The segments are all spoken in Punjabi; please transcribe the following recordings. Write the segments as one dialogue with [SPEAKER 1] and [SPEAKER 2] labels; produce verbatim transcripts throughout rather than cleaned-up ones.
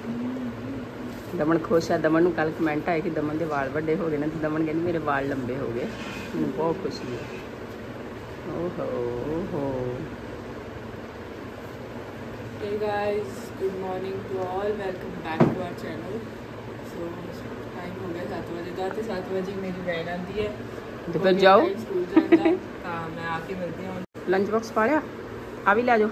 [SPEAKER 1] दमन खुश है। दमन कल कमेंट आए कि दमन के वाल बड़े हो गए ना, तो दमन कहती मेरे वाल लंबे हो गए। मैंने बहुत खुशी है। ओहो ओहो।
[SPEAKER 2] Hey guys, good morning to all. Welcome back to our channel. So time हो गया सात बजे का, तो सात बजे मेरी वैन आती है
[SPEAKER 1] तो फिर जाओ
[SPEAKER 2] स्कूल जाना है। हाँ मैं आके मिलती हूँ।
[SPEAKER 1] लंच बॉक्स पा लिया, आ भी लै जाओ।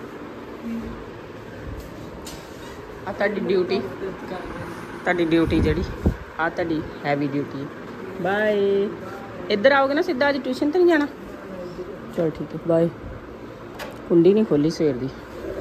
[SPEAKER 1] आ तुहाडी ड्यूटी, तुहाडी ड्यूटी जिहड़ी आ तुहाडी हैवी ड्यूटी। बाय। इधर आओगे ना सीधा, अज ट्यूशन तो नहीं जाना? चल ठीक है, बाय। कुंडी नहीं खोली सवेर दी,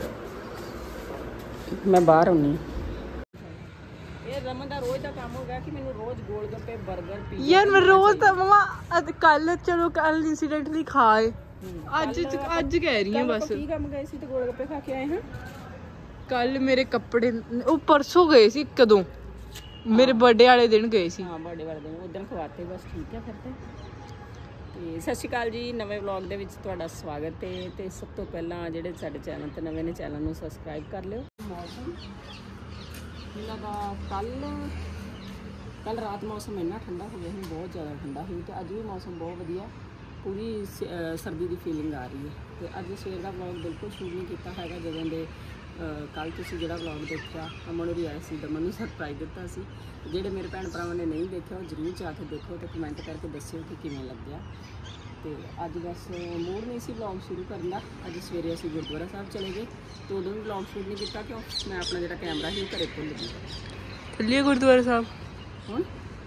[SPEAKER 1] मैं बाहर आनी। ये रमन दा रोज दा काम हो गया कि मैनू रोज गोलगप्पे बर्गर पिज़्ज़ा
[SPEAKER 2] यार मैं रोज तो मम्मा कल चलो कल इंसिडेंटली खाए, ਅੱਜ ਅੱਜ ਕਹਿ ਰਹੀ ਹਾਂ ਬਸ।
[SPEAKER 1] ਕੀ ਕੰਮ ਗਏ ਸੀ ਤੇ ਗੋਲਗੱਪੇ ਖਾ ਕੇ ਆਏ ਹਾਂ।
[SPEAKER 2] ਕੱਲ ਮੇਰੇ ਕੱਪੜੇ ਉਹ ਪਰਸੋਂ ਗਏ ਸੀ ਕਦੋਂ, ਮੇਰੇ ਬਰਥਡੇ ਵਾਲੇ ਦਿਨ ਗਏ ਸੀ।
[SPEAKER 1] ਹਾਂ ਬਰਥਡੇ ਵਾਲੇ ਦਿਨ ਉਦੋਂ ਖਵਾਤੇ ਬਸ। ਠੀਕ ਹੈ ਫਿਰ ਤੇ ਤੇ ਸਤਿ ਸ਼੍ਰੀ ਅਕਾਲ ਜੀ। ਨਵੇਂ ਵਲੌਗ ਦੇ ਵਿੱਚ ਤੁਹਾਡਾ ਸਵਾਗਤ ਹੈ। ਤੇ ਸਭ ਤੋਂ ਪਹਿਲਾਂ ਜਿਹੜੇ ਸਾਡੇ ਚੈਨਲ ਤੇ ਨਵੇਂ ਨੇ ਚੈਨਲ ਨੂੰ ਸਬਸਕ੍ਰਾਈਬ ਕਰ ਲਿਓ। ਮੌਸਮ ਇਹਨਾਂ ਦਾ ਕੱਲ ਕੱਲ ਰਾਤ ਮੌਸਮ ਇੰਨਾ ਠੰਡਾ ਹੋ ਗਿਆ ਸੀ, ਬਹੁਤ ਜ਼ਿਆਦਾ ਠੰਡਾ ਸੀ, ਤੇ ਅੱਜ ਵੀ ਮੌਸਮ ਬਹੁਤ ਵਧੀਆ, ਪੂਰੀ ਸਰਦੀ ਦੀ ਫੀਲਿੰਗ ਆ ਰਹੀ ਹੈ। ਤੇ ਅੱਜ ਸਵੇਰ ਦਾ ਵਲੌਗ ਬਿਲਕੁਲ ਸ਼ੂਟ ਨਹੀਂ ਕੀਤਾ ਹੈਗਾ। ਜਦੋਂ ਦੇ ਕੱਲ ਤੁਸੀਂ ਜਿਹੜਾ ਵਲੌਗ ਦੇਖਿਆ, ਅਮਨ ਹੋਰੀ ਆਏ ਸੀ, ਦਮਨ ਨੂੰ ਸਰਪ੍ਰਾਈਜ਼ ਦਿੱਤਾ ਸੀ। ਜਿਹੜੇ ਮੇਰੇ ਭੈਣ ਭਰਾਵਾਂ ਨੇ ਨਹੀਂ ਦੇਖਿਆ ਉਹ ਜ਼ਰੂਰ ਜਾ ਕੇ ਦੇਖੋ ਤੇ ਕਮੈਂਟ ਕਰਕੇ ਦੱਸਿਓ ਕਿ ਕਿਵੇਂ ਲੱਗਿਆ। ਤੇ ਅੱਜ ਬਸ ਮੂਡ ਨਹੀਂ ਸੀ ਵਲੌਗ ਸ਼ੁਰੂ ਕਰਨ ਦਾ। ਅੱਜ ਸਵੇਰੇ ਅਸੀਂ ਗੁਰਦੁਆਰਾ ਸਾਹਿਬ ਚਲੇ ਗਏ, ਤੇ ਉਦੋਂ ਵੀ ਵਲੌਗ ਸ਼ੂਟ ਨਹੀਂ ਕੀਤਾ ਕਿਉਂ ਮੈਂ ਆਪਣਾ ਜਿਹੜਾ ਕੈਮਰਾ ਸੀ ਉਹ ਘਰੇ ਭੁੱਲ ਗਈ।
[SPEAKER 2] ਚੱਲੀਏ ਗੁਰਦੁਆਰਾ ਸਾਹਿਬ
[SPEAKER 1] ਹੁਣ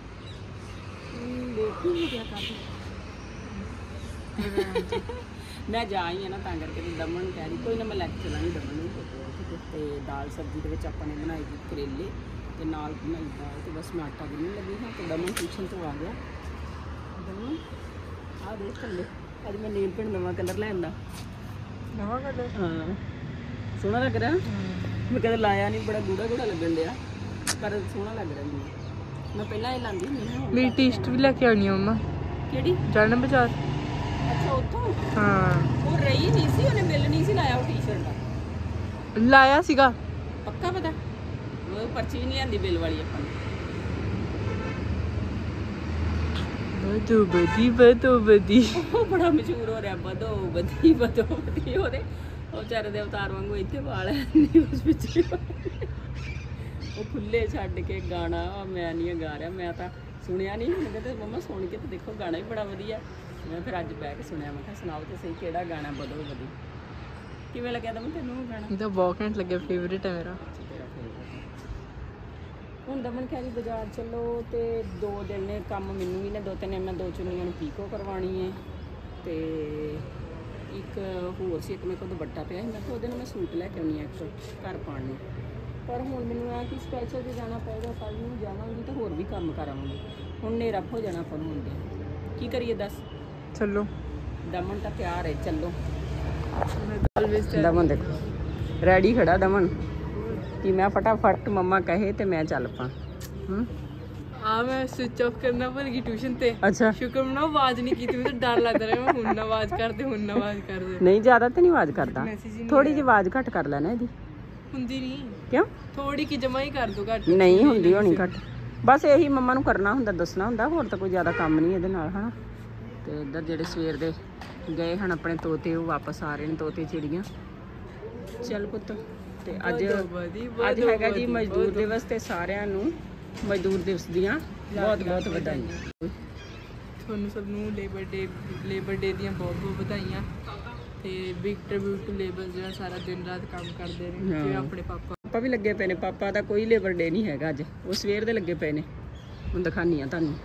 [SPEAKER 1] ਲੇਟ ਹੀ ਹੋ ਗਿਆ ਕਾਫੀ। ਮੈਂ ਜਾ ਆਈ ਹਾਂ ਨਾ ਤਾਂ ਕਰਕੇ। ਤੇ ਦਮਨ ਨੂੰ ਕਹਿ ਰਹੀ ਕੋਈ ਨਾ ਮੈਂ ਲੈ ਕੇ ਚਲਾਂਗੀ ਦਮਨ ਨੂੰ। ਤੇ ਦਾਲ ਸਬਜ਼ੀ ਦੇ ਵਿੱਚ ਆਪਾਂ ਨੇ ਬਣਾਈ ਜੀ ਕਰੇਲੇ, ਤੇ ਨਾਲ ਬਣਾਈ ਦਾਲ, ਤੇ ਬਸ ਮੈਂ ਆਟਾ ਗੁੰਨਣ ਲੱਗੀ ਹਾਂ। ਤੇ ਦਮਨ ਟਿਊਸ਼ਨ ਤੋਂ ਆ ਗਿਆ। ਦਮਨ ਆ ਦੇਖ ਥੱਲੇ, ਅੱਜ ਮੈਂ ਨੇਲ ਪੇਂਟ ਨਵਾਂ ਕਲਰ ਲੈਣ ਦਾ।
[SPEAKER 2] ਨਵਾਂ ਕਲਰ?
[SPEAKER 1] ਹਾਂ ਸੋਹਣਾ ਲੱਗ ਰਿਹਾ। ਮੈਂ ਕਦੇ ਲਾਇਆ ਨਹੀਂ, ਬੜਾ ਗੂੜਾ ਗੂੜਾ ਲੱਗਣ ਡਿਆ, ਪਰ ਸੋਹਣਾ ਲੱਗ ਰਿਹਾ ਮੈਨੂੰ। ਮੈਂ ਪਹਿਲਾਂ ਇਹ ਲਾਉਂਦੀ ਹੁੰਦੀ ਹਾਂ।
[SPEAKER 2] ਮੇਰੀ ਟੀਸਟ ਵੀ ਲੈ ਕੇ ਆਉਣੀ ਆ ਮੰਮਾ।
[SPEAKER 1] ਕਿਹੜੀ?
[SPEAKER 2] ਜਾਣਾ ਬਾਜ਼ਾਰ।
[SPEAKER 1] ਅੱਛਾ ਉੱਥੋਂ?
[SPEAKER 2] ਹਾਂ
[SPEAKER 1] ਉਹ ਰਹੀ ਨਹੀਂ ਸੀ, ਉਹਨੇ ਬਿੱਲ ਨਹੀਂ ਸੀ ਲਾਇਆ ਉਹ ਟੀ-ਸ਼ਰਟ ਦਾ।
[SPEAKER 2] ਲਾਇਆ ਸੀਗਾ
[SPEAKER 1] ਪੱਕਾ ਪਤਾ? ਉਹ ਪਰਚੀ ਨਹੀਂ ਲਿਆਂਦੀ ਬਿੱਲ ਵਾਲੀ ਆਪਾਂ ਨੇ।
[SPEAKER 2] ਬਦੋ ਬਦੀ ਬਦੋ ਬਦੀ
[SPEAKER 1] ਉਹ ਬੜਾ ਮਸ਼ਹੂਰ ਹੋ ਰਿਹਾ, ਬਦੋ ਬਦੀ ਬਦੋ ਬਦੀ। ਉਹਦੇ ਉਹ ਵਿਚਾਰੇ ਦੇ ਅਵਤਾਰ ਵਾਂਗੂ ਇੱਥੇ ਵਾਲ ਨਹੀਂ ਉਸ ਵਿੱਚ। ਉਹ ਖੁੱਲੇ ਛੱਡ ਕੇ ਗਾਣਾ ਮੈਂ ਨਹੀਂ ਗਾ ਰਿਹਾ, ਮੈਂ ਤਾਂ ਸੁਣਿਆ ਨਹੀਂ। ਮੈਨੂੰ ਕਹਿੰਦੇ ਮੰਮਾ ਸੁਣ ਕੇ ਤੇ ਦੇਖੋ ਗਾਣਾ ਹੀ ਬੜਾ ਵਧੀਆ। ਮੈਂ ਫਿਰ ਅੱਜ ਬਹਿ ਕੇ ਸੁਣਿਆ। ਮੈਂ ਕਿਹਾ ਸੁਣਾਓ ਤੇ ਸਹੀ ਕਿਹੜਾ ਗਾਣਾ ਬਦੋ ਬਦੀ, ਕਿਵੇਂ ਲੱਗਿਆ ਦਮਨ ਤੈਨੂੰ ਗਾਣਾ?
[SPEAKER 2] ਇਹ ਤਾਂ ਬਹੁਤ ਘੈਂਟ ਲੱਗਿਆ, ਫੇਵਰੇਟ ਹੈ ਮੇਰਾ।
[SPEAKER 1] ਹੁਣ ਦਮਨ ਕਹਿ ਰਹੀ ਬਾਜ਼ਾਰ ਚੱਲੋ, ਤੇ ਦੋ ਦਿਨ ਨੇ ਕੰਮ ਮੈਨੂੰ ਵੀ ਨੇ, ਦੋ ਤਿੰਨ ਮੈਂ ਦੋ ਚੁੰਨੀਆਂ ਨੂੰ ਪੀਕੋ ਕਰਵਾਉਣੀ ਹੈ, ਤੇ ਇੱਕ ਹੋਰ ਸੀ ਇੱਕ ਮੇਰੇ ਕੋਲ ਦੁਪੱਟਾ ਪਿਆ ਸੀ, ਮੈਂ ਕਿਹਾ ਉਹਦੇ ਨਾਲ ਮੈਂ ਸੂਟ ਲੈ ਕੇ ਆਉਣੀ ਆ ਇੱਕ ਘਰ ਪਾਉਣ ਨੂੰ। ਪਰ ਹੁਣ ਮੈਨੂੰ ਆ ਕਿ ਸਪੈਸ਼ਲ 'ਤੇ ਜਾਣਾ ਪਏਗਾ, ਕੱਲ੍ਹ ਨੂੰ ਜਾਵਾਂਗੀ ਤਾਂ ਹੋਰ ਵੀ ਕੰਮ ਕਰਾਂਗੀ। ਹੁਣ ਹਨੇਰਾ ਹੋ ਜਾਣਾ ਆਪਾਂ ਨੂੰ ਹੁੰਦੇ, ਕੀ ਕਰੀਏ ਦੱਸ?
[SPEAKER 2] ਚੱਲੋ।
[SPEAKER 1] ਦਮਨ ਤਾਂ ਤਿਆਰ ਹੈ, ਚੱਲੋ। ਦਮਨ ਦੇਖੋ ਰੈਡੀ ਖੜਾ ਦਮਨ ਕਿ ਮੈਂ ਫਟਾਫਟ ਮੰਮਾ ਕਹੇ ਤੇ ਮੈਂ ਚੱਲ ਪਾ। ਹੂੰ
[SPEAKER 2] ਆ ਮੈਂ ਸਵਿਚ ਆਫ ਕਰਨਾ ਭੁੱਲ ਗਈ ਟਿਊਸ਼ਨ ਤੇ।
[SPEAKER 1] ਅੱਛਾ
[SPEAKER 2] ਸ਼ੁਕਰ ਮਨਾ ਆਵਾਜ਼ ਨਹੀਂ ਕੀਤੀ, ਮੈਨੂੰ ਡਰ ਲੱਗਦਾ ਰਿਹਾ ਮੈਂ ਹੁਣ ਆਵਾਜ਼ ਕਰਦੇ ਹੁਣ ਆਵਾਜ਼ ਕਰਦੇ।
[SPEAKER 1] ਨਹੀਂ ਜ਼ਿਆਦਾ ਤੇ ਨਹੀਂ ਆਵਾਜ਼ ਕਰਦਾ, ਥੋੜੀ ਜਿਹੀ ਆਵਾਜ਼ ਘੱਟ ਕਰ ਲੈਣਾ ਇਹਦੀ।
[SPEAKER 2] ਹੁੰਦੀ ਨਹੀਂ
[SPEAKER 1] ਕਿਉਂ?
[SPEAKER 2] ਥੋੜੀ ਕਿ ਜਮਾ ਹੀ ਕਰ ਦੋ ਘੱਟ।
[SPEAKER 1] ਨਹੀਂ ਹੁੰਦੀ ਹੋਣੀ ਘੱਟ, ਬਸ ਇਹੀ ਮੰਮਾ ਨੂੰ ਕਰਨਾ ਹੁੰਦਾ, ਦੱਸਣਾ ਹੁੰਦਾ, ਹੋਰ ਤਾਂ ਕੋਈ ਜ਼ਿਆਦਾ ਕੰਮ ਨਹੀਂ ਇਹਦੇ ਨਾਲ ਹਨਾ। ਤੇ ਇੱਧਰ ਜਿਹੜੇ ਸਵੇਰ ਦੇ ਗਏ ਹਨ ਆਪਣੇ ਤੋਤੇ, ਉਹ ਵਾਪਸ ਆ ਰਹੇ ਨੇ, ਤੋਤੇ ਚਿੜੀਆਂ। ਚੱਲ ਪੁੱਤ। ਤੇ ਅੱਜ ਅੱਜ ਹੈਗਾ ਜੀ ਮਜ਼ਦੂਰ ਦਿਵਸ, ਤੇ ਸਾਰਿਆਂ ਨੂੰ ਮਜ਼ਦੂਰ ਦਿਵਸ ਦੀਆਂ ਬਹੁਤ ਬਹੁਤ ਵਧਾਈਆਂ।
[SPEAKER 2] ਤੁਹਾਨੂੰ ਸਭ ਨੂੰ ਲੇਬਰ ਡੇ ਲੇਬਰ ਡੇ ਦੀਆਂ ਬਹੁਤ ਬਹੁਤ ਵਧਾਈਆਂ। ਤੇ ਬਿਗ ਟ੍ਰਿਬਿਊਟ ਟੂ ਲੇਬਰ ਜਿਹੜਾ ਸਾਰਾ ਦਿਨ ਰਾਤ ਕੰਮ ਕਰਦੇ ਨੇ, ਜਿਵੇਂ ਆਪਣੇ ਪਾਪਾ। ਪਾਪਾ ਵੀ ਲੱਗੇ ਪਏ ਨੇ। ਪਾਪਾ ਦਾ ਕੋਈ ਲੇਬਰ ਡੇ ਨਹੀਂ ਹੈਗਾ ਅੱਜ, ਉਹ ਸਵੇਰ ਦੇ ਲੱਗੇ ਪਏ ਨੇ। ਹੁਣ ਦਿਖਾਉਂਦੀ ਹਾਂ ਤੁਹਾਨੂੰ।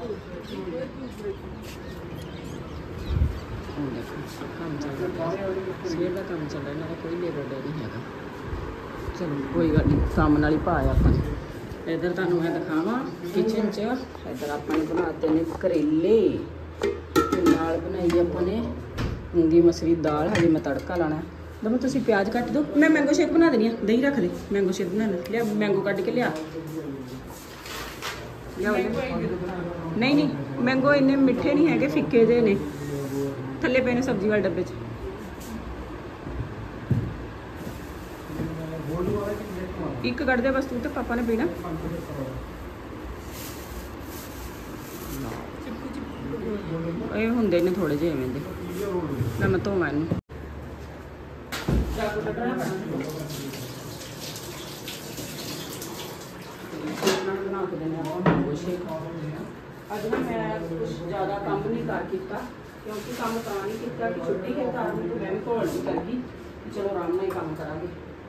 [SPEAKER 2] ਕੰਮ ਚੱਲ ਰਿਹਾ ਸਵੇਰ ਦਾ, ਕੰਮ ਚੱਲ ਰਿਹਾ ਇਹਨਾਂ ਦਾ, ਕੋਈ ਲੇਬਰ ਡੇ ਨਹੀਂ ਹੈਗਾ। ਚਲੋ ਕੋਈ ਗੱਲ ਨਹੀਂ, ਕੰਮ ਨਾਲ ਹੀ ਭਾਇਆ ਆਪਾਂ। ਇੱਧਰ ਤੁਹਾਨੂੰ ਮੈਂ ਦਿਖਾਵਾਂ ਕਿਚਨ 'ਚ। ਇੱਧਰ ਆਪਾਂ ਨੇ ਬਣਾਤੇ ਨੇ ਕਰੇਲੇ, ਤੇ ਨਾਲ ਬਣਾਈ ਆਪਾਂ ਨੇ ਮੂੰਗੀ ਮਸਰੀ ਦਾਲ। ਹਜੇ ਮੈਂ ਤੜਕਾ ਲਾਣਾ। ਦਮਨ ਤੁਸੀਂ ਪਿਆਜ਼ ਕੱਟ ਦਿਓ, ਮੈਂ ਮੈਂਗੋ ਸ਼ੇਕ ਬਣਾ ਦੇਣੀ ਆ। ਦਹੀਂ ਰੱਖ ਦੇ, ਮੈਂਗੋ ਸ਼ੇਕ ਬਣਾ ਲਿਆ। ਮੈਂਗੋ ਕੱਢ ਕੇ ਲਿਆ। ਨਹੀਂ ਨਹੀਂ ਮੈਂਗੋ ਇੰਨੇ ਮਿੱਠੇ ਨਹੀਂ ਹੈਗੇ, ਫਿੱਕੇ ਜਿਹੇ ਨੇ। ਥੱਲੇ ਪਏ ਨੇ ਸਬਜ਼ੀ ਵਾਲੇ ਡੱਬੇ 'ਚ। ਇੱਕ ਕੱਢ ਦੇ ਬਸ ਤੂੰ ਤੇ ਪਾਪਾ ਨੇ ਪੀਣਾ। ਇਹ ਹੁੰਦੇ ਨੇ ਥੋੜੇ ਜਿਹੇ ਐਵੇਂ ਦੇ। ਲੈ ਮੈਂ ਧੋਵਾਂ ਇਹਨੂੰ। ਬਣਾ ਕੇ ਦੇਣਾ ਮੈਂਗੋ ਸ਼ੇਕ। ਅੱਜ ਨਾ ਮੈਂ ਕੁਛ ਜ਼ਿਆਦਾ ਕੰਮ ਨਹੀਂ ਕਰ ਕੀਤਾ ਕਿਉਂਕਿ ਕੰਮ ਤਾਂ ਨਹੀਂ ਕੀਤਾ ਕਿ ਛੁੱਟੀ ਕੇ ਕਾਰਨ ਤੋਂ ਮੈਂ ਵੀ ਘੋਲ ਨਹੀਂ ਕਰ ਗਈ। ਚਲੋ ਆਰਾਮ ਨਾਲ ਹੀ ਕੰਮ ਕਰਾਂਗੇ।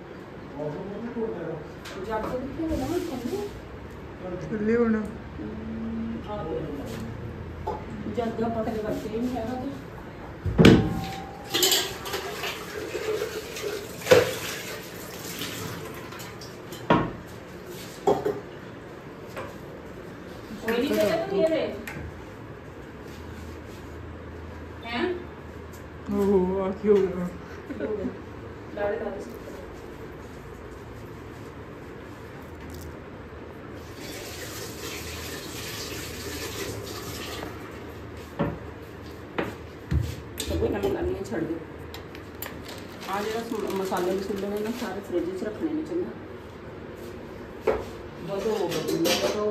[SPEAKER 2] ਜਾ ਕੇ ਕਿੱਥੇ ਹੋਣਾ ਮੈਂ ਥੱਲੇ ਹੋਣਾ ਜਦ ਦਾ ਪਤਾ ਨਹੀਂ ਵਰਤੇ ਨਹੀਂ ਹੈਗਾ ਤੇ ਕੋਈ ਨਹੀਂ ਤੇ ਤੂੰ ਇਹ ਹੈ
[SPEAKER 1] ਉਹ ਆ ਕੀ ਹੋ ਗਿਆ
[SPEAKER 2] ਲਾੜੇ ਲਾੜੇ ਕੋਈ ਨਾ ਲਾਣੀ ਛੱਡ ਦਿਓ। ਆ ਜਿਹੜਾ ਮਸਾਲੇ ਮਸੂਲੇ ਨੇ ਨਾ ਸਾਰੇ ਫ੍ਰਿਜ 'ਚ ਰੱਖਣੇ ਨੇ ਚੰਗਾ। ਬਦੋ ਬਦੋ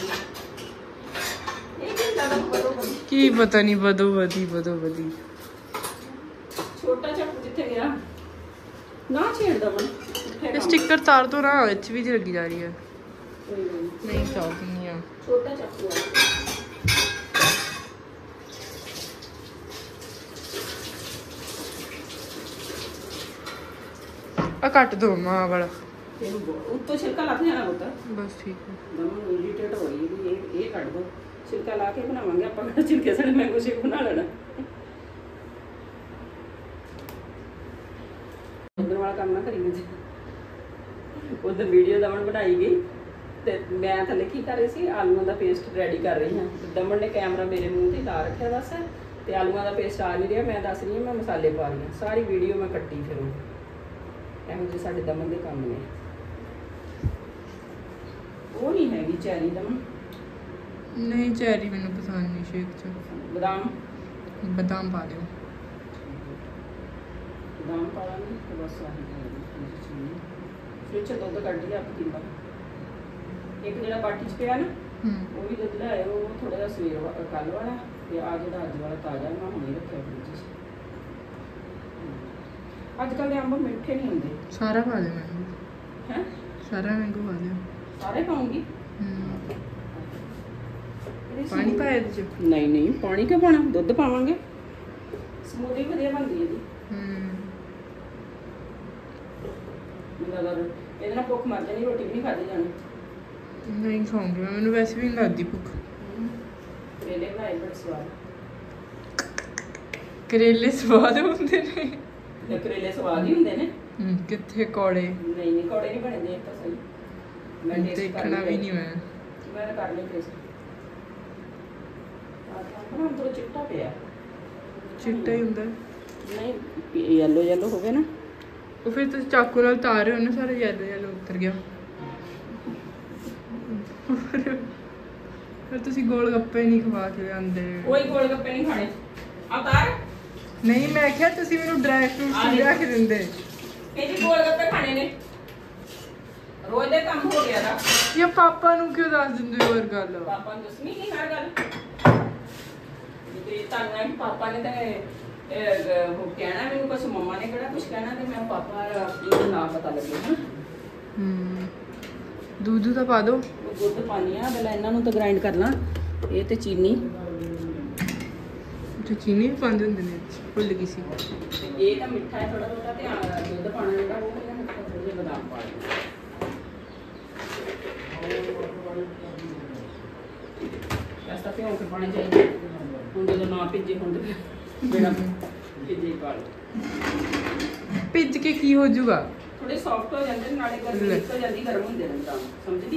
[SPEAKER 2] ਇਹ ਕੀ ਲੱਗਦਾ ਬਦੋ ਬਦੀ
[SPEAKER 1] ਕੀ ਪਤਾ ਨਹੀਂ ਬਦੋ ਬਦੀ ਬਦੋ ਬਦੀ
[SPEAKER 2] ਛੋਟਾ ਚਾਕੂ ਜਿੱਥੇ ਗਿਆ ਨਾ ਛੇੜਦਾ ਮਨ
[SPEAKER 1] ਇਹ ਸਟicker ਤਾਰ ਤੋਂ ਨਾ ਵਿੱਚ ਵੀ ਲੱਗੀ ਜਾ ਰਹੀ ਹੈ।
[SPEAKER 2] ਕੋਈ ਗੱਲ ਨਹੀਂ
[SPEAKER 1] ਨਹੀਂ ਚੱਲਦੀ ਨਹੀਂ ਆ।
[SPEAKER 2] ਛੋਟਾ ਚਾਕੂ ਆ
[SPEAKER 1] ਆ ਕੱਟ ਦੋ ਮਾਂ ਵਾਲਾ
[SPEAKER 2] ਉੱਤੋਂ ਛਿਲਕਾ ਲੱਗ ਜਾਣਾ ਹੁੰਦਾ।
[SPEAKER 1] ਬਸ ਠੀਕ ਹੈ।
[SPEAKER 2] ਦਮ ਇਰੀਟੇਟ ਹੋ ਰਹੀ ਹੈ ਇਹ ਇਹ ਕੱਢ ਦੋ ਛਿਲਕਾ ਲਾ ਕੇ ਬਣਾਵਾਂਗੇ ਆਪਾਂ ਕਿਹੜਾ ਛਿਲਕੇ ਸਾਡੇ ਮੈਂਗੋ ਸ਼ੇਕ ਬਣਾ ਲੈਣਾ। ਉਧਰ ਵਾਲਾ ਕੰਮ ਨਾ ਕਰੀ ਜੀ। ਉਧਰ ਵੀਡੀਓ ਦਮਨ ਬਣਾਈ ਗਈ ਤੇ ਮੈਂ ਥੱਲੇ ਕੀ ਕਰ ਰਹੀ ਸੀ ਆਲੂਆਂ ਦਾ ਪੇਸਟ ਰੈਡੀ ਕਰ ਰਹੀ ਹਾਂ। ਦਮਨ ਨੇ ਕੈਮਰਾ ਮੇਰੇ ਮੂੰਹ ਤੇ ਲਾ ਰੱਖਿਆ ਬਸ ਤੇ ਆਲੂਆਂ ਦਾ ਪੇਸਟ ਆ ਨਹੀਂ ਰਿਹਾ। ਮੈਂ ਦੱਸ ਰਹੀ ਹਾਂ ਮੈਂ ਮਸਾਲੇ ਪਾ ਰਹੀ ਹਾਂ। ਸਾਰੀ ਵੀਡੀਓ ਮੈਂ ਕੱਟੀ ਫਿਰ ਇਹੋ ਜਿਹੇ ਸਾਡੇ ਦਮਨ ਦੇ ਕੰਮ ਨੇ। ਉਹ ਨਹੀਂ ਹੈਗੀ ਚੈਰੀ ਦਮਨ
[SPEAKER 1] ਨਹੀਂ ਚੈਰੀ ਮੈਨੂੰ ਪਸੰਦ ਨਹੀਂ ਸ਼ੇਕ ਚ।
[SPEAKER 2] ਬਦਾਮ
[SPEAKER 1] ਬਦਾਮ ਪਾ ਦਿਓ।
[SPEAKER 2] ਬਦਾਮ ਪਾ ਲਾਂਗੇ ਤੇ ਬਸ ਆਹੀ ਫਿਰ ਚ ਦੁੱਧ ਕੱਢ ਲਿਆ ਪਤੀਲਾ। ਇੱਕ ਜਿਹੜਾ ਬਾਟੀ ਚ ਪਿਆ ਨਾ ਉਹ ਵੀ ਦੁੱਧ ਲਿਆਏ। ਉਹ ਥੋੜਾ ਜਿਹਾ ਸਵੇਰ ਕੱਲ ਵਾਲਾ ਤੇ ਆ ਜਿਹੜਾ ਅੱਜ ਵਾਲਾ ਤਾਜ਼ਾ ਮੈਂ ਹੁਣੇ ਰੱਖਿਆ ਫ੍ਰਿਜ 'ਚ। ਅੱਜ ਕੱਲ੍ਹ ਦੇ ਅੰਬ ਮਿੱਠੇ ਨਹੀਂ ਹੁੰਦੇ।
[SPEAKER 1] ਸਾਰਾ ਪਾ ਦਿਓ ਮੈਂਗੋ।
[SPEAKER 2] ਹੈ
[SPEAKER 1] ਸਾਰਾ ਮੈਂਗੋ ਪਾ ਦਿਓ।
[SPEAKER 2] ਸਾਰੇ ਪਾਉਂਗੀ।
[SPEAKER 1] ਪਾਣੀ ਪਾਇਆ ਇਹਦੇ ਚ?
[SPEAKER 2] ਨਹੀਂ ਨਹੀਂ ਪਾਣੀ ਕਿਉਂ ਪਾਉਣਾ ਦੁੱਧ ਪਾਵਾਂਗੇ। ਸਮੂਦੀ ਵਧੀਆ ਬਣਦੀ ਹੈ ਜੀ। ਇਹਦੇ ਨਾਲ ਭੁੱਖ ਮਰ ਜਾਣੀ ਰੋਟੀ ਵੀ ਨਹੀਂ ਖਾਧੀ ਜਾਣੀ।
[SPEAKER 1] ਨਹੀਂ ਖਾਉਂਗੀ ਮੈਂ ਮੈਨੂੰ ਵੈਸੇ ਵੀ ਨਹੀਂ ਲੱਗਦੀ ਭੁੱਖ।
[SPEAKER 2] ਕਰੇਲੇ ਬਣਾਏ ਬੜੇ ਸਵਾਦ।
[SPEAKER 1] ਕਰੇਲੇ ਸਵਾਦ ਹੁੰਦੇ ਨੇ।
[SPEAKER 2] ਤੇ ਕਰੇਲੇ ਸਵਾਦ ਹੀ ਹੁੰਦੇ ਨੇ।
[SPEAKER 1] ਕਿੱਥੇ ਕੌੜੇ?
[SPEAKER 2] ਨਹੀਂ ਨਹੀਂ ਕੌੜੇ ਨਹੀਂ ਬਣੇ ਦੇਖ ਤਾਂ ਸਹੀ। ਮੈਂ
[SPEAKER 1] ਦੇਖਣਾ ਵੀ ਨਹੀਂ ਮੈਂ
[SPEAKER 2] ਮੈਂ ਤਾਂ ਕਰ ਲਈ ਟੇਸਟ। ਆਹ ਅੰਦਰੋਂ ਚਿੱਟਾ ਪਿਆ।
[SPEAKER 1] ਚਿੱਟਾ ਹੀ ਹੁੰਦਾ
[SPEAKER 2] ਨਹੀਂ ਯੈਲੋ ਯੈਲੋ ਹੋਵੇ ਨਾ
[SPEAKER 1] ਉਹ ਫਿਰ ਤੁਸੀਂ ਚਾਕੂ ਨਾਲ ਤਾਰ ਰਹੇ ਹੋ ਨਾ ਸਾਰਾ ਯੈਲੋ ਯੈਲੋ ਉਤਰ ਗਿਆ। ਫਿਰ ਤੁਸੀਂ ਗੋਲ ਗੱਪੇ ਨਹੀਂ ਖਵਾ ਕੇ ਆਂਦੇ।
[SPEAKER 2] ਕੋਈ ਗੋਲ ਗੱਪੇ ਨਹੀਂ ਖਾਣੇ। ਆ ਤਾਰ
[SPEAKER 1] ਨਹੀਂ ਮੈਂ ਕਿਹਾ ਤੁਸੀਂ ਮੈਨੂੰ ਡਰਾਈ ਫਰੂਟਸ ਲਿਆ ਕੇ ਦਿੰਦੇ।
[SPEAKER 2] ਇਹ ਜੀ ਗੋਲ ਗੱਪੇ ਖਾਣੇ ਨੇ ਰੋਜ਼ ਦੇ ਕੰਮ ਹੋ ਗਿਆ ਦਾ।
[SPEAKER 1] ਇਹ ਪਾਪਾ ਨੂੰ ਕਿਉਂ ਦੱਸ ਦਿੰਦੇ ਹੋਰ ਗੱਲ?
[SPEAKER 2] ਪਾਪਾ ਨੂੰ ਦੱਸਣੀ ਨਹੀਂ ਹਰ ਗੱਲ। ਤੇ ਤੁਹਾਨੂੰ ਹੈ ਕਿ ਪਾਪਾ ਨੇ ਤਾਂ ਉਹ ਕਹਿਣਾ ਮੈਨੂੰ ਕੁਛ ਮੰਮਾ ਨੇ ਕਿਹੜਾ ਕੁਛ ਕਹਿਣਾ ਤੇ ਮੈਂ ਪਾਪਾ ਇਹਦਾ ਨਾਮ ਪਤਾ ਲੱਗੇ ਨਾ।
[SPEAKER 1] ਹੂੰ ਦੁੱਧ ਤਾਂ ਪਾ ਦਿਓ।
[SPEAKER 2] ਦੁੱਧ ਪਾਣੀ ਆ ਪਹਿਲਾਂ ਇਹਨਾਂ ਨੂੰ ਤਾਂ ਗ੍ਰਾਈਂਡ ਕਰ ਲਾਂ। ਇਹ ਤੇ ਚੀਨੀ
[SPEAKER 1] ਤੇ ਚੀਨੀ ਵੀ ਪਾਉਂਦੇ ਹੁੰਦੇ ਨੇ ਭੁੱਲ ਗਈ ਸੀ।
[SPEAKER 2] ਇਹ ਤਾਂ ਮਿੱਠਾ ਹੈ ਥੋੜਾ ਥੋੜਾ ਧਿਆਨ ਦੁੱਧ ਪਾਣਾ ਜਿਹੜਾ ਉਹ ਇਹਨਾਂ ਨੂੰ ਥੋੜੇ ਜਿਹੇ ਬਦਾਮ ਪਾ ਲਓ। ਐਸਾ ਭਿਓ ਕੇ ਪਾਣੀ ਚਾਹੀਦਾ। ਹੁਣ ਜਦੋਂ ਨਾ ਭਿੱਜੇ ਹੁੰਦੇ ਬਿਨਾਂ ਭਿੱਜੇ ਪਾ ਲਓ।
[SPEAKER 1] ਭਿੱਜ ਕੇ ਕੀ ਹੋ ਜਾਊਗਾ?
[SPEAKER 2] ਥੋੜੇ ਸੌਫਟ ਹੋ ਜਾਂਦੇ ਨਾਲੇ ਗਰਮੀ ਨਿਕਲ ਜਾਂਦੀ ਗਰਮ ਹੁੰਦੇ ਨੇ ਬਦਾਮ ਸਮਝਦੀ।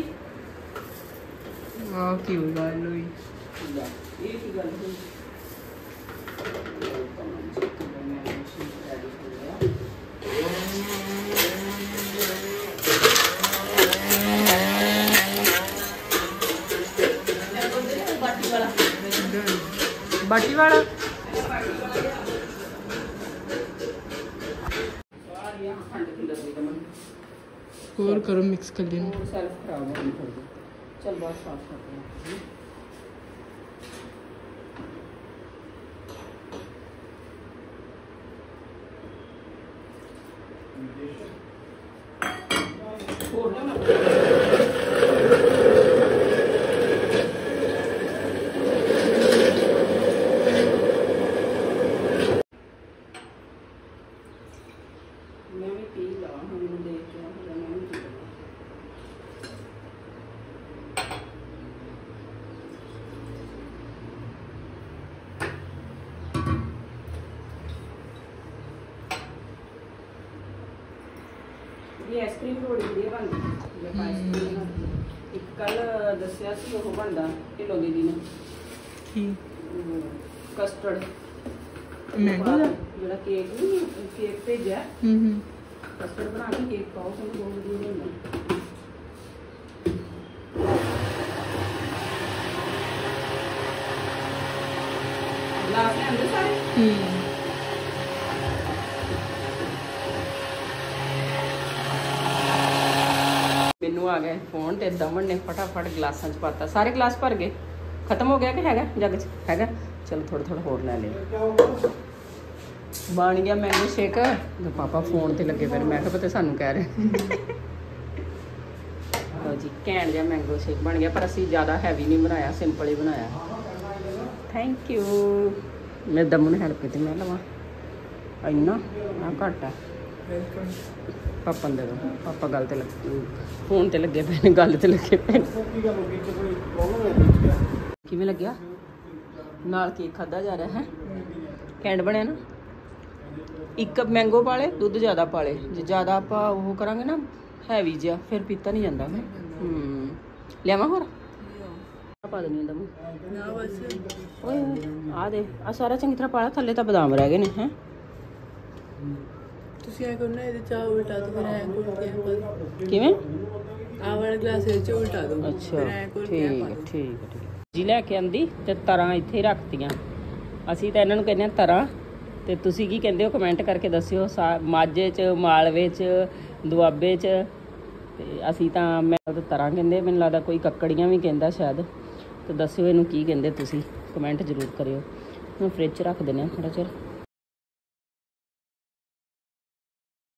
[SPEAKER 1] ਆਹ ਕੀ ਗੱਲ ਹੋਈ?
[SPEAKER 2] ਇਹ ਕੀ ਗੱਲ ਹੋਈ?
[SPEAKER 1] ਬਾਟੀ ਵਾਲਾ
[SPEAKER 3] और करो मिक्स कर लेना।
[SPEAKER 1] और सेल्फ खराब हो गई थोड़ी। चल बहुत साफ करते हैं। ਹੋਰ ਨਾ मैं भी पी ला हम देख के मैं भी पी ला। ये आइसक्रीम थोड़ी ਵਧੀਆ ਬਣਦੀ ਹੈ ਜੇ ਆਈਸਕ੍ਰੀਮ ਇੱਕ ਕੱਲ ਦੱਸਿਆ ਸੀ ਉਹ ਬਣਦਾ ਢਿੱਲੋਂ ਦੀਦੀ ਨੇ
[SPEAKER 3] की
[SPEAKER 1] ਕਸਟਰਡ
[SPEAKER 3] मैंगो दा
[SPEAKER 1] ਜਿਹੜਾ ਕੇਕ ਨਹੀਂ ਕੇਕ ਭੇਜਿਆ
[SPEAKER 3] हम्म
[SPEAKER 1] ਕਸਟਰਡ ਬਣਾ ਕੇ ਕੇਕ ਪਾਓ ਤੁਹਾਨੂੰ ਬਹੁਤ ਵਧੀਆ ਹੁੰਦਾ। ਗਲਾਸ ਲੈਂਦੇ ਸਾਰੇ
[SPEAKER 3] हम्म
[SPEAKER 1] ਮੈਨੂੰ ਆ ਗਏ ਫੋਨ ਤੇ ਦਮਨ ਨੇ ਫਟਾਫਟ ਗਲਾਸਾਂ 'ਚ ਪਾਤਾ ਸਾਰੇ ਗਲਾਸ ਭਰ ਗਏ ਖਤਮ ਹੋ ਗਿਆ ਕਿ ਹੈਗਾ ਜੱਗ 'ਚ ਹੈਗਾ ਚਲੋ ਥੋੜਾ ਥੋੜਾ ਹੋਰ ਲੈ ਲਿਓ ਬਣ ਗਿਆ ਮੈਂਗੋ ਸ਼ੇਕ ਤੇ ਪਾਪਾ ਫੋਨ ਤੇ ਲੱਗੇ ਫਿਰ ਮੈਂ ਕਿਹਾ ਪਤਾ ਸਾਨੂੰ ਕਹਿ ਰਹੇ ਲਓ ਜੀ ਘੈਂਟ ਜਿਹਾ ਮੈਂਗੋ ਸ਼ੇਕ ਬਣ ਗਿਆ ਪਰ ਅਸੀਂ ਜ਼ਿਆਦਾ ਹੈਵੀ ਨਹੀਂ ਬਣਾਇਆ ਸਿੰਪਲ ਹੀ ਬਣਾਇਆ। ਥੈਂਕ ਯੂ ਮੈਂ ਦਮਨ ਨੂੰ ਹੈਲਪ ਕੀਤੀ ਮੈਂ ਲਵਾਂ ਇੰਨਾ ਆ ਘੱਟ ਆ
[SPEAKER 3] वेलकम।
[SPEAKER 1] ਪਾਪਾ ਦੇ ਦੋ ਪਾਪਾ ਗੱਲ ਤੇ ਲੱਗੇ ਫੋਨ ਤੇ ਲੱਗੇ ਪਏ ਨੇ ਗੱਲ ਤੇ ਲੱਗੇ ਪਏ ਨੇ। ਕਿਵੇਂ ਲੱਗਿਆ ਨਾਲ ਕੇਕ ਖਾਦਾ ਜਾ ਰਿਹਾ ਹੈ ਕੈਂਡ ਬਣਿਆ ਨਾ। ਇੱਕ ਮੈਂਗੋ ਪਾਲੇ ਦੁੱਧ ਜ਼ਿਆਦਾ ਪਾਲੇ ਜੇ ਜ਼ਿਆਦਾ ਆਪਾਂ ਉਹ ਕਰਾਂਗੇ ਨਾ ਹੈਵੀ ਜਿਹਾ ਫਿਰ ਪੀਤਾ ਨਹੀਂ ਜਾਂਦਾ ਹੈ। ਹੂੰ ਲਿਆਵਾਂ ਹੋਰ ਪਾ ਦੇਣੀ ਦਮ
[SPEAKER 3] ना बस
[SPEAKER 1] ਓਏ ਆ ਦੇ ਆ ਸਾਰਾ ਚੰਗੀ ਤਰ੍ਹਾਂ ਪਾਲਾ ਥੱਲੇ ਤਾਂ ਬਦਾਮ ਰਹਿ ਗਏ ਨੇ ਹੈ।
[SPEAKER 3] ਤੁਸੀਂ ਐ ਕਰਨਾ ਇਹਦੇ ਚਾਹ ਉਲਟਾ ਦੋ ਫਿਰ ਐ ਕੋਲ ਕੇ
[SPEAKER 1] ਕਿਵੇਂ
[SPEAKER 3] ਆ ਵਾਲਾ ਗਲਾਸ ਇਹ ਚ ਉਲਟਾ ਦੋ
[SPEAKER 1] ਅੱਛਾ
[SPEAKER 3] ਫਿਰ ਐ ਕੋਲ
[SPEAKER 1] ਠੀਕ
[SPEAKER 3] ਕੇ
[SPEAKER 1] ਹੈ
[SPEAKER 3] ਪਾ ਦਿਓ।
[SPEAKER 1] ਠੀਕ ਹੈ ਠੀਕ ਹੈ। ਜੀ ਲੈ ਕੇ ਆਂਦੀ ਤੇ ਤਰਾਂ ਇੱਥੇ ਹੀ ਰੱਖਤੀਆਂ ਅਸੀਂ ਤਾਂ ਇਹਨਾਂ ਨੂੰ ਕਹਿੰਦੇ ਆ ਤਰਾਂ ਤੇ ਤੁਸੀਂ ਕੀ ਕਹਿੰਦੇ ਹੋ ਕਮੈਂਟ ਕਰਕੇ ਦੱਸਿਓ ਸਾ- ਮਾਝੇ 'ਚ ਮਾਲਵੇ 'ਚ ਦੁਆਬੇ 'ਚ ਤੇ ਅਸੀਂ ਤਾਂ ਮੈਂ ਤਾਂ ਤਰਾਂ ਕਹਿੰਦੇ ਮੈਨੂੰ ਲੱਗਦਾ ਕੋਈ ਕੱਕੜੀਆਂ ਵੀ ਕਹਿੰਦਾ ਸ਼ਾਇਦ ਤੇ ਦੱਸਿਓ ਇਹਨੂੰ ਕੀ ਕਹਿੰਦੇ ਤੁਸੀਂ ਕਮੈਂਟ ਜ਼ਰੂਰ ਕਰਿਓ। ਹੁਣ ਫ੍ਰਿਜ 'ਚ ਰੱਖ ਦਿੰਦੇ ਹਾਂ ਥੋੜ੍ਹਾ ਚਿਰ